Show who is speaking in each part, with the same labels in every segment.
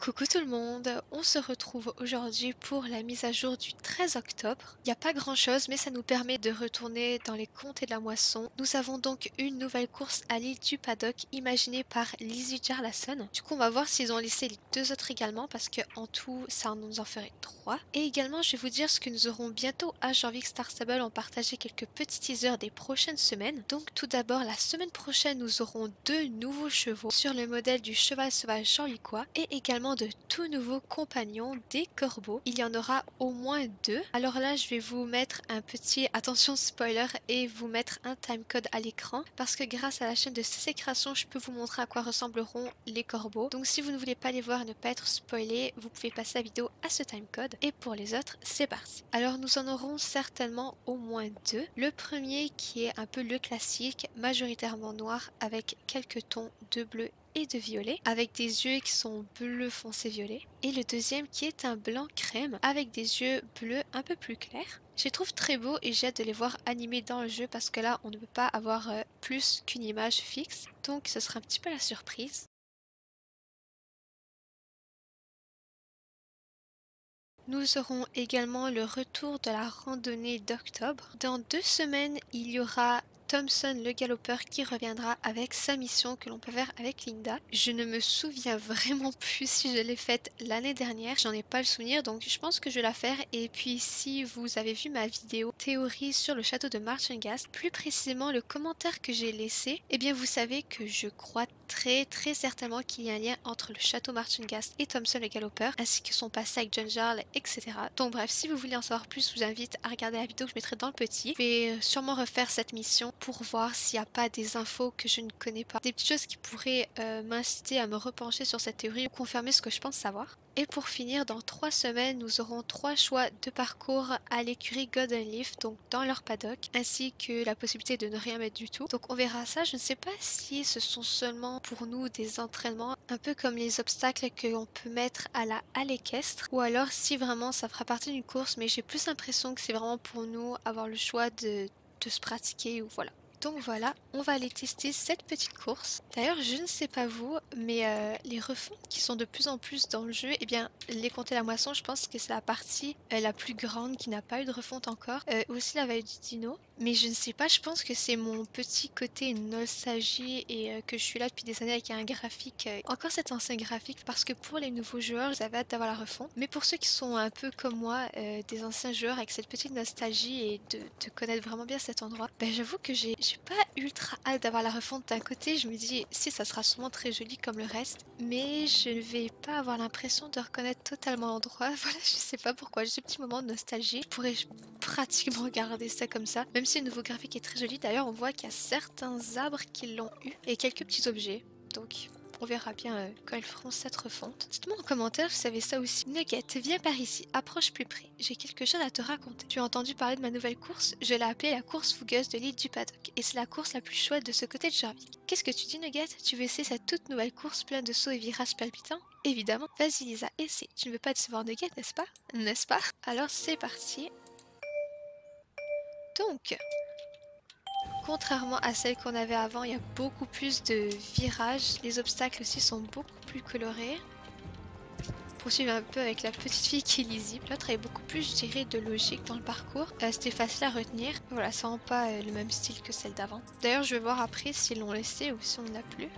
Speaker 1: Coucou tout le monde, on se retrouve aujourd'hui pour la mise à jour du 13 octobre. Il n'y a pas grand chose mais ça nous permet de retourner dans les comtés de la moisson. Nous avons donc une nouvelle course à l'île du Paddock imaginée par Lizzie Jarlason. Du coup on va voir s'ils ont laissé les deux autres également parce que en tout ça nous en ferait trois. Et également je vais vous dire ce que nous aurons bientôt à Jorvik Star Stable, en partager quelques petits teasers des prochaines semaines. Donc tout d'abord la semaine prochaine nous aurons deux nouveaux chevaux sur le modèle du cheval sauvage jorvikois et également de tout nouveaux compagnons des corbeaux. Il y en aura au moins deux. Alors là, je vais vous mettre un petit attention spoiler et vous mettre un timecode à l'écran parce que grâce à la chaîne de CC Création, je peux vous montrer à quoi ressembleront les corbeaux. Donc si vous ne voulez pas les voir et ne pas être spoilé, vous pouvez passer la vidéo à ce timecode. Et pour les autres, c'est parti. Alors nous en aurons certainement au moins deux. Le premier qui est un peu le classique, majoritairement noir avec quelques tons de bleu et de violet, avec des yeux qui sont bleu foncé violet, et le deuxième qui est un blanc crème avec des yeux bleus un peu plus clairs. Je les trouve très beaux et j'ai hâte de les voir animés dans le jeu parce que là on ne peut pas avoir plus qu'une image fixe, donc ce sera un petit peu la surprise. Nous aurons également le retour de la randonnée d'octobre. Dans 2 semaines, il y aura Thompson le galopeur qui reviendra avec sa mission que l'on peut faire avec Linda. Je ne me souviens vraiment plus si je l'ai faite l'année dernière, j'en ai pas le souvenir, donc je pense que je vais la faire. Et puis si vous avez vu ma vidéo théorie sur le château de Marchengast, plus précisément le commentaire que j'ai laissé, eh bien vous savez que je crois très certainement qu'il y a un lien entre le château Marchengast et Thompson le galopeur, ainsi que son passé avec John Jarl, etc. Donc bref, si vous voulez en savoir plus, je vous invite à regarder la vidéo que je mettrai dans le petit. Je vais sûrement refaire cette mission pour voir s'il n'y a pas des infos que je ne connais pas, des petites choses qui pourraient m'inciter à me repencher sur cette théorie ou confirmer ce que je pense savoir. Et pour finir, dans 3 semaines, nous aurons 3 choix de parcours à l'écurie Golden Leaf, donc dans leur paddock, ainsi que la possibilité de ne rien mettre du tout. Donc on verra ça. Je ne sais pas si ce sont seulement pour nous des entraînements, un peu comme les obstacles que l'on peut mettre à la halle équestre, ou alors si vraiment ça fera partie d'une course, mais j'ai plus l'impression que c'est vraiment pour nous avoir le choix de se pratiquer ou voilà. Donc voilà, on va aller tester cette petite course. D'ailleurs, je ne sais pas vous, mais les refontes qui sont de plus en plus dans le jeu, eh bien, les comtés la moisson, je pense que c'est la partie la plus grande qui n'a pas eu de refonte encore. Aussi la vallée du Dino. Mais je ne sais pas, je pense que c'est mon petit côté nostalgie et que je suis là depuis des années avec un graphique, encore cet ancien graphique, parce que pour les nouveaux joueurs, j'avais hâte d'avoir la refonte. Mais pour ceux qui sont un peu comme moi, des anciens joueurs avec cette petite nostalgie et de connaître vraiment bien cet endroit, ben j'avoue que j'ai pas ultra hâte d'avoir la refonte. D'un côté, je me dis si ça sera sûrement très joli comme le reste, mais je ne vais pas avoir l'impression de reconnaître totalement l'endroit. Voilà, je sais pas pourquoi, j'ai ce petit moment de nostalgie. Je pourrais pratiquement regarder ça comme ça, même si le nouveau graphique est très joli. D'ailleurs, on voit qu'il y a certains arbres qui l'ont eu et quelques petits objets, donc on verra bien quand ils feront cette refonte. Dites-moi en commentaire, vous savez ça aussi. Nugget, viens par ici, approche plus près. J'ai quelque chose à te raconter. Tu as entendu parler de ma nouvelle course? Je l'ai appelée la course fougueuse de l'île du Paddock. Et c'est la course la plus chouette de ce côté de Jorvik. Qu'est-ce que tu dis, Nugget? Tu veux essayer cette toute nouvelle course pleine de sauts et virages palpitants? Évidemment. Vas-y Lisa, essaie. Tu ne veux pas décevoir Nugget, n'est-ce pas? N'est-ce pas? Alors c'est parti. Donc, contrairement à celle qu'on avait avant, il y a beaucoup plus de virages. Les obstacles aussi sont beaucoup plus colorés. Poursuivre un peu avec la petite fille qui est lisible. L'autre est beaucoup plus, je dirais, de logique dans le parcours. C'était facile à retenir. Voilà, ça rend pas le même style que celle d'avant. D'ailleurs, je vais voir après s'ils l'ont laissé ou si on ne l'a plus.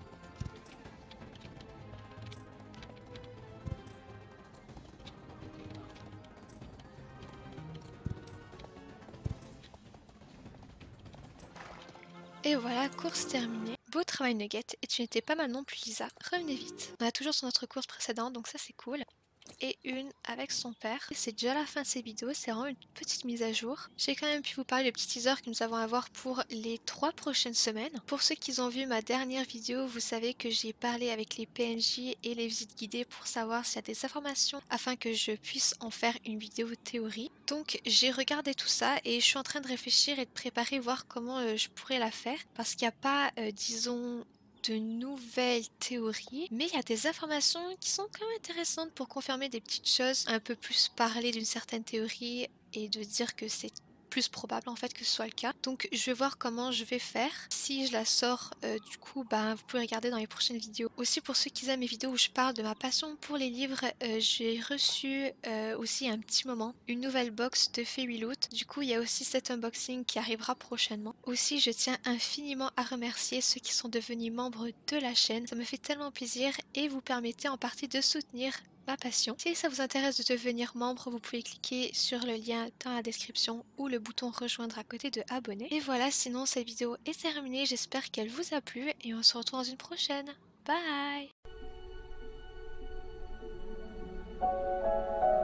Speaker 1: Et voilà, course terminée. Beau travail Nugget, et tu n'étais pas mal non plus Lisa. Revenez vite. On a toujours sur notre course précédente, donc ça c'est cool. Et une avec son père. C'est déjà la fin de ces vidéos, c'est vraiment une petite mise à jour. J'ai quand même pu vous parler des petits teasers que nous avons à voir pour les 3 prochaines semaines. Pour ceux qui ont vu ma dernière vidéo, vous savez que j'ai parlé avec les PNJ et les visites guidées pour savoir s'il y a des informations afin que je puisse en faire une vidéo théorie. Donc j'ai regardé tout ça et je suis en train de réfléchir et de préparer, voir comment je pourrais la faire. Parce qu'il n'y a pas, disons, de nouvelles théories, mais il y a des informations qui sont quand même intéressantes pour confirmer des petites choses, un peu plus parler d'une certaine théorie et de dire que c'est plus probable en fait que ce soit le cas. Donc je vais voir comment je vais faire. Si je la sors, du coup, ben, vous pouvez regarder dans les prochaines vidéos. Aussi pour ceux qui aiment mes vidéos où je parle de ma passion pour les livres, j'ai reçu aussi un petit moment une nouvelle box de Fairy Loot. Du coup, il y a aussi cet unboxing qui arrivera prochainement. Aussi, je tiens infiniment à remercier ceux qui sont devenus membres de la chaîne. Ça me fait tellement plaisir et vous permettez en partie de soutenir ma passion. Si ça vous intéresse de devenir membre, vous pouvez cliquer sur le lien dans la description ou le bouton rejoindre à côté de abonner. Et voilà, sinon cette vidéo est terminée, j'espère qu'elle vous a plu et on se retrouve dans une prochaine. Bye!